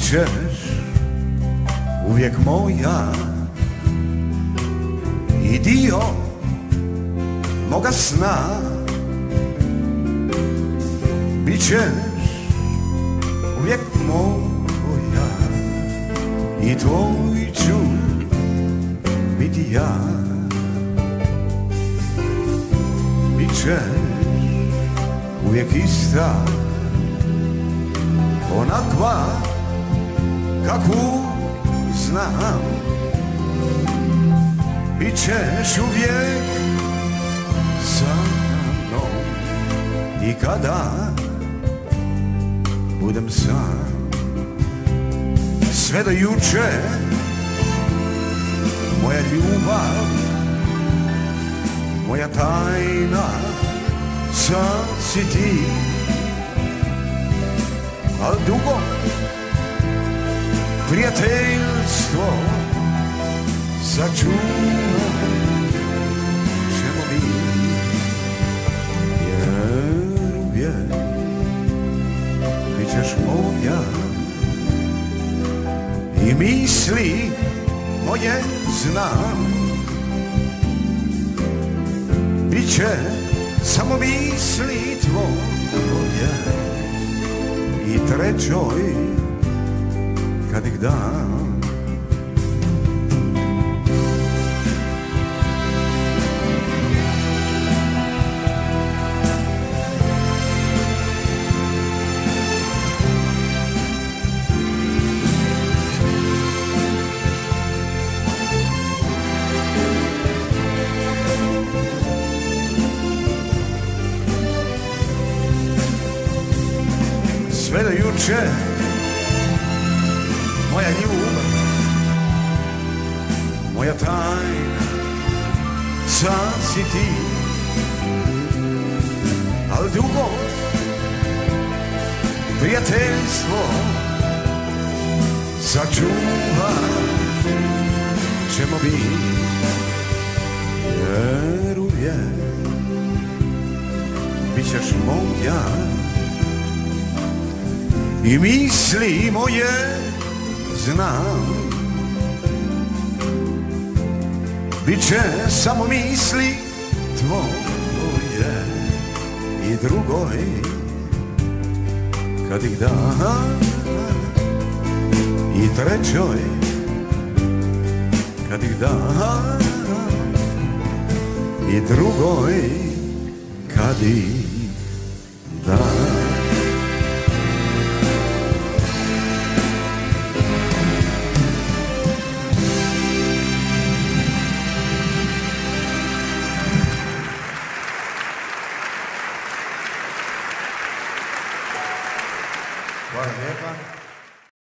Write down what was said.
Bićeš uvijek moja i dio moga sna. Bićeš uvijek moja i tvoj ću biti ja. Bićeš uvijek ista, onakva kakvu znam. Bićeš uvijek sa mnom i kada budem sam. Sve do juče moja ljubav, moja tajna sad si ti. Al dugo prijateljstvo sačuvat ćemo mi, jer uvijek bit ćeš moja i misli moje znam. Biće samo misli tvoje i trećoj kad ih dam. Sve do juče moja ljubav, moja tajna sad si ti. Al dugo prijateljstvo sačuvat ćemo mi, jer uvijek bit ćeš moja i misli moje znam. Biće samo misli tvoje i drugoj kad ih dam, i trećoj kad ih dam, i drugoj kad ih